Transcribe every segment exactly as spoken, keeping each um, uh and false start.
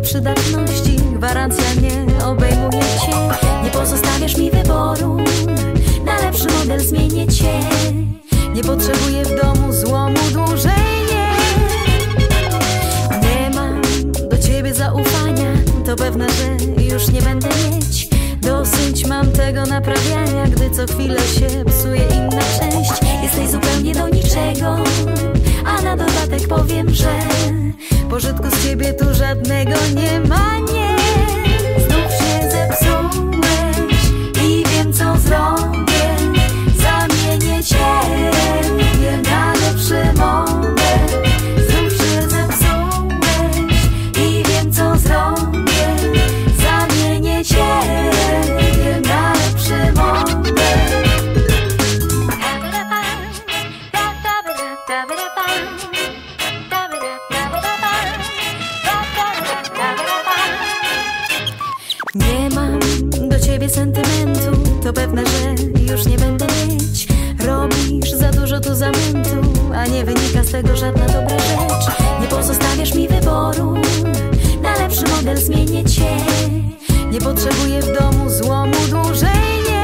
przydatności, gwarancja nie obejmuje cię. Nie pozostawiasz mi wyboru, na lepszy model zmienię cię. Nie potrzebuję w domu złomu dłużej, nie. Nie mam do ciebie zaufania, to pewne, że już nie będę mieć. Dosyć mam tego naprawiania, gdy co chwilę się psuje inna część. Jesteś zupełnie do niczego, a na dodatek powiem, że pożytku z ciebie tu żadnego nie ma, nie. Znów się zepsułeś i wiem co zrobię. Zamienię ciebie na lepszy model. Znów się zepsułeś i wiem co zrobię. Zamienię ciebie na lepszy model. Nie mam do ciebie sentymentu, to pewne, że już nie będę mieć. Robisz za dużo tu zamętu, a nie wynika z tego żadna dobra rzecz. Nie pozostawiasz mi wyboru, na lepszy model zmienię cię. Nie potrzebuję w domu złomu dłużej, nie.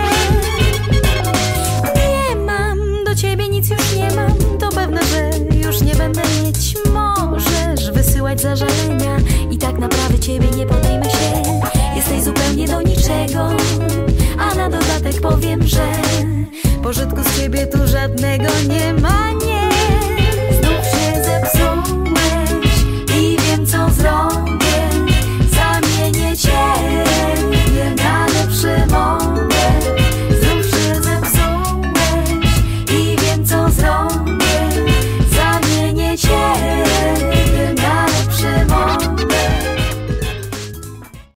Nie mam do ciebie nic, już nie mam, to pewne, że już nie będę mieć. Możesz wysyłać zażalenia i tak naprawdę ciebie nie podejmę się. Jesteś zupełnie do niczego, a na dodatek powiem, że pożytku z ciebie tu żadnego nie ma, nie.